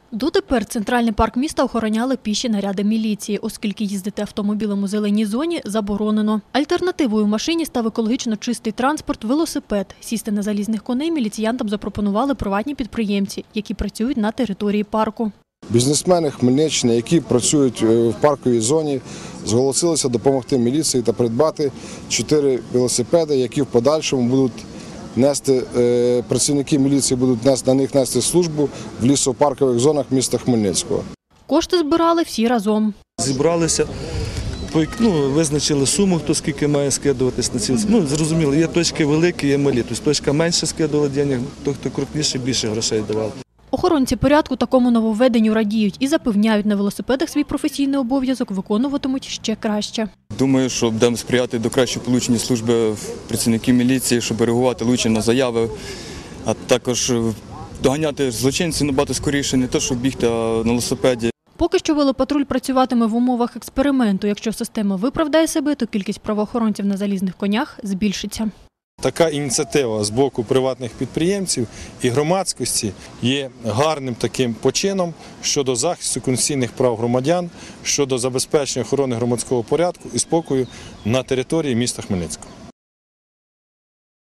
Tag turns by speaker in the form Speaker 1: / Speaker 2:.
Speaker 1: Дотепер центральний парк міста охороняли піші наряди міліції, оскільки їздити автомобілем у зеленій зоні заборонено. Альтернативою машині став екологічно чистий транспорт – велосипед. Сісти на залізних коней міліціянтам запропонували приватні підприємці, які працюють на території парку.
Speaker 2: Бізнесмени Хмельниччини, які працюють в парковій зоні, зголосилися допомогти міліції та придбати 4 велосипеди, які в подальшому будуть нести, працівники міліції будуть на них нести службу в лісопаркових зонах міста Хмельницького.
Speaker 1: Кошти збирали всі разом.
Speaker 3: Зібралися, визначили суму, хто скільки має скидуватись на ці. Зрозуміло, є точки великі, є малі. Тобто точка менше скидувала грошей, хто крупніше, більше грошей давав.
Speaker 1: Охоронці порядку такому нововведенню радіють і запевняють, на велосипедах свій професійний обов'язок виконуватимуть ще краще.
Speaker 4: Думаю, що будемо сприяти до кращого получення служби працівників міліції, щоб реагувати лучше на заяви, а також доганяти злочинців набагато скоріше, не те, щоб бігти на велосипеді.
Speaker 1: Поки що велопатруль працюватиме в умовах експерименту. Якщо система виправдає себе, то кількість правоохоронців на залізних конях збільшиться.
Speaker 5: Така ініціатива з боку приватних підприємців і громадськості є гарним таким почином щодо захисту конституційних прав громадян, щодо забезпечення охорони громадського порядку і спокою на території міста Хмельницького.